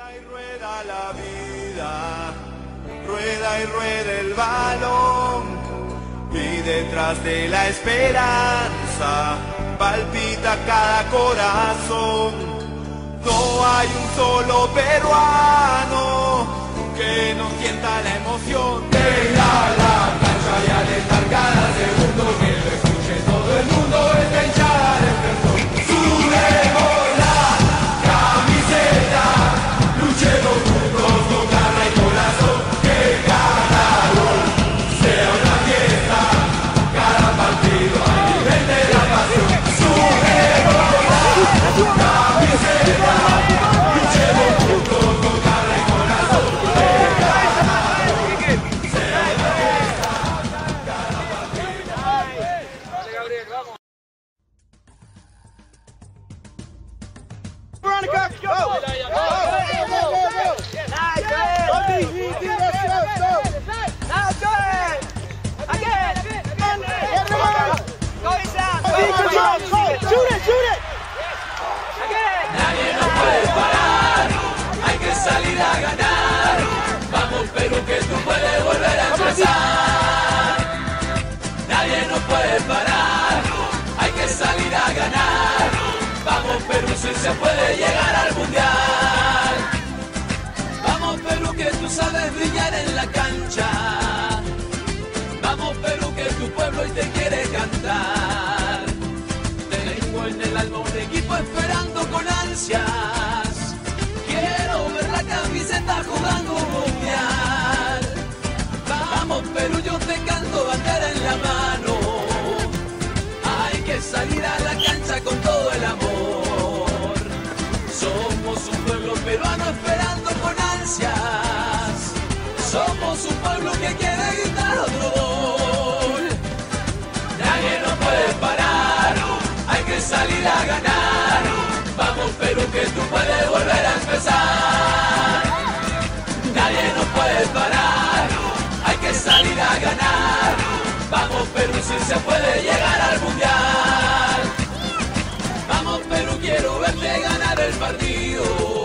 Rueda la vida, rueda y rueda el balón, y detrás de la esperanza palpita cada corazón. No hay un solo peruano que no sienta la emoción de la cancha, y al estar cada segundo que lo escuche todo el mundo, esta hinchada despertó. Subemos la camiseta, luchemos juntos con garra y corazón, que cada gol sea una fiesta, cada partido alimente la pasión. Subemos la camiseta, luchemos juntos con garra y corazón, que cada gol sea una fiesta, cada partido. Dale, Gabriel, vamos. Veronica, go! Nadie nos puede parar, hay que salir a ganar. Vamos Perú, que tú puedes volver a empezar. Nadie nos puede parar, hay que salir a ganar. Vamos Perú, si se puede llegar al mundial. Vamos Perú, que tú sabes brillar en la cancha. Vamos Perú, que tu pueblo hoy te quiere cantar. Tengo en el alma un equipo esperando con ansias. Quiero ver la camiseta jugando un mundial. Vamos Perú, yo te canto bandera en la mano. Hay que salir a la cancha con todo el amor. Somos un pueblo peruano esperando con ansias. Somos un pueblo que quiere gritar otro gol. Nadie nos puede parar, hay que salir a ganar. Vamos Perú, que tú puedes volver a empezar. Nadie nos puede parar, hay que salir a ganar. Vamos Perú, si se puede llegar al mundial. Vamos Perú, quiero verte ganar el partido.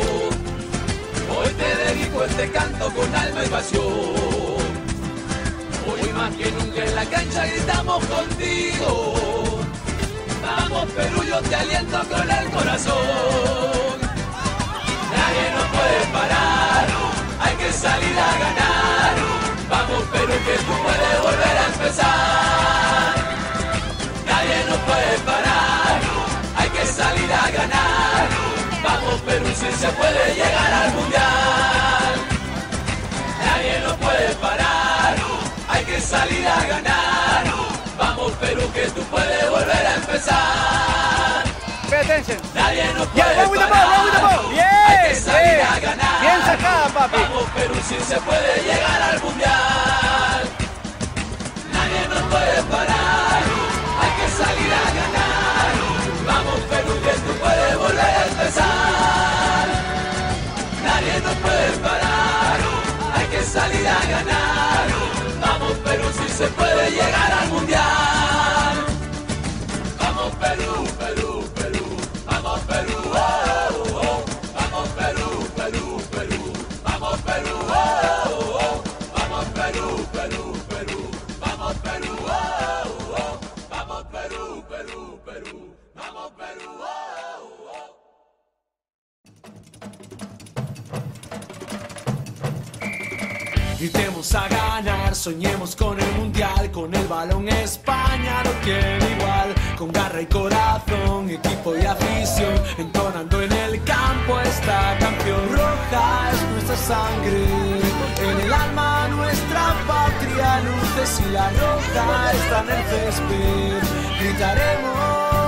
Hoy te dedico este canto con alma y pasión. Hoy más que nunca en la cancha gritamos contigo. Vamos Perú, yo te aliento con el corazón. Nadie nos puede parar, hay que salir a ganar. Vamos Perú, que tú puedes volver a empezar. Nadie nos puede parar, hay que salir a ganar. Vamos Perú, si se puede llegar al mundial. Nadie nos puede parar, hay que salir a ganar. Vamos Perú, que tú puedes volver a empezar. Pay attention. Nadie nos Yeah, puede run with the ball, parar, run with the ball. hay que Yes, salir yes. a ganar. Bien sacada, papi. Vamos Perú, si se puede llegar al mundial. Nadie nos puede parar, hay que salir a ganar. Vamos Perú, que tú puedes volver a empezar. Nadie nos puede parar, hay que salir a ganar. Vamos Perú, si se puede llegar al mundial. Vamos Perú, Perú, Perú. Vamos Perú, oh, oh. Vamos Perú, Perú, Perú. Vamos Perú, oh, oh. Vamos Perú, Perú, Perú. Vamos Perú, oh, oh. Vamos Perú, Perú, Perú. Vamos Perú, oh, oh. Gritemos a ganar, soñemos con el mundial, con el balón España no tiene igual, con garra y corazón, equipo y afición, entonando en el campo esta canción. Roja es nuestra sangre, en el alma nuestra patria, luces y la roja está en el césped, gritaremos.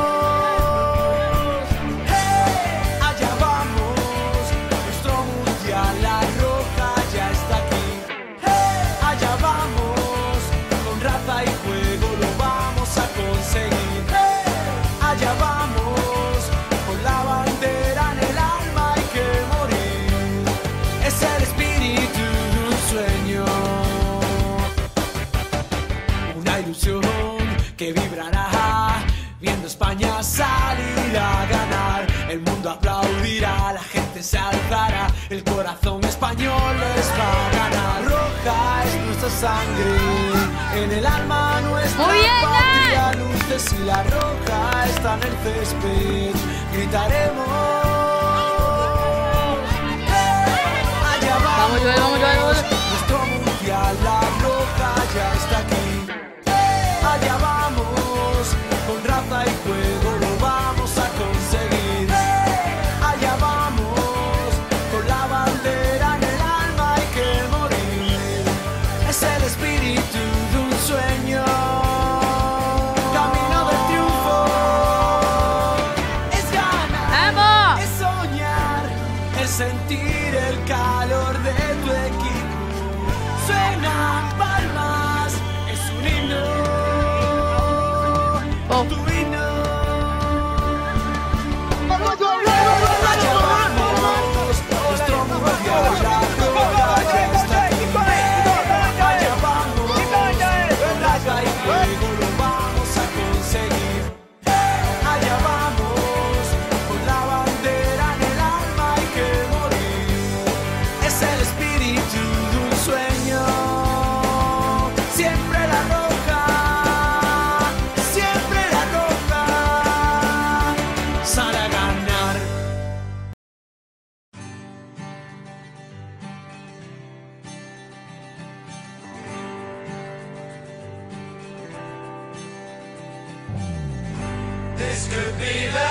¡Hey! Allá vamos, nuestro mundial, la roja ya está aquí. Allá vamos, con raza y juego lo vamos a conseguir. Allá vamos, con la bandera en el alma hay que morir. Es el espíritu de un sueño, una ilusión que vibrará viendo acudirá, la gente se alzará, el corazón español les va a ganar. Roja es nuestra sangre, en el alma nuestra Muy bien, patria, luces y la roja está en el césped, gritaremos. Allá Vamos, Joel, vamos, Joel, vamos. nuestro mundial, la roja ya está aquí. Allá vamos, con raza y fuego lo vamos a conseguir. Allá vamos, con la bandera en el alma hay que morir. Es el espíritu de un sueño, camino del triunfo. Es ganar, ¡Vamos! es soñar, es sentir el calor de tu equipo. Suenan palmas, es un himno. Oh. Tu himno. Allá vamos, nuestro mundial, la roja ya está aquí. Allá vamos, con raza y fuego lo vamos a conseguir. Allá vamos, con la bandera en el alma hay que morir. Es el espíritu de un sueño, siempre la roja, siempre la roja, sale a ganar. This could be the